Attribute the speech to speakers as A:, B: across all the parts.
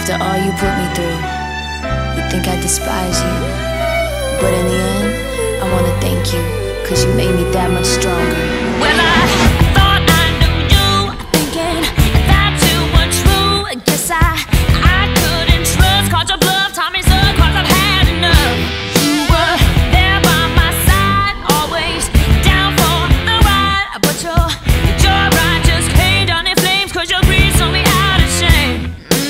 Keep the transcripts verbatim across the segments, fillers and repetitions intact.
A: After all you put me through, you think I despise you, but in the end, I wanna thank you, cause you made me that much stronger. Well, I thought I knew you, thinking that you were true. Guess I, I couldn't trust, called your bluff, taught me some, cause I've had enough. You were there by my side, always down for the ride, but your, your ride just came down in flames, cause your greed sold me out of shame.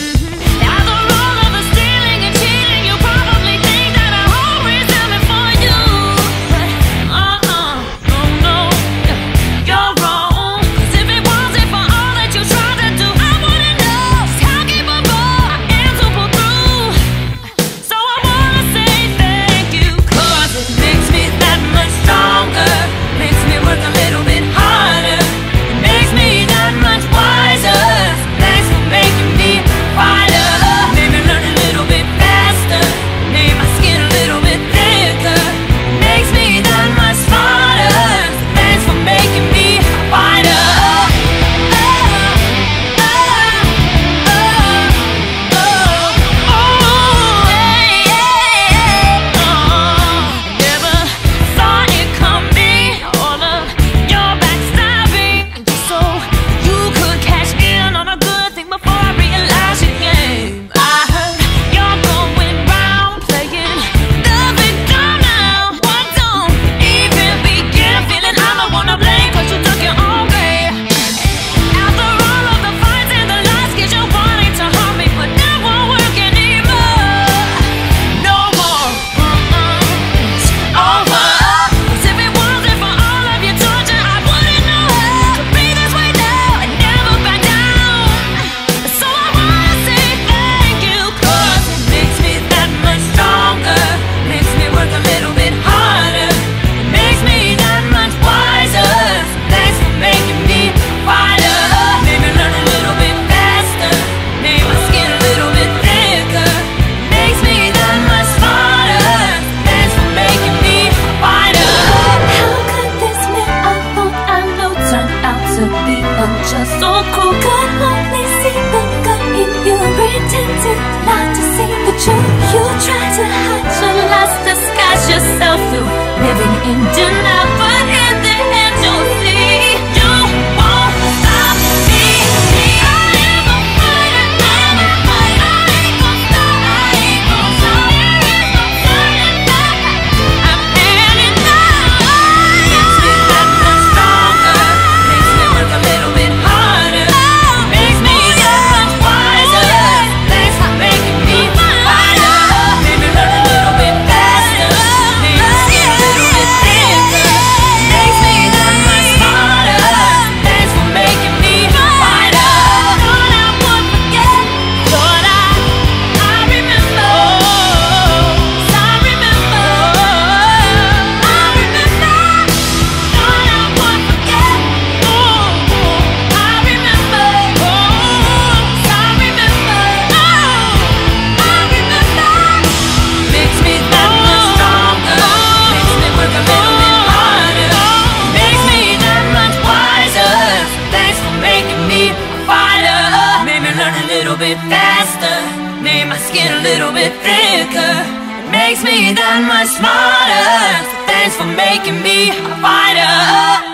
B: Made my skin a little bit thicker. It makes me that much smarter. So thanks for making me a fighter.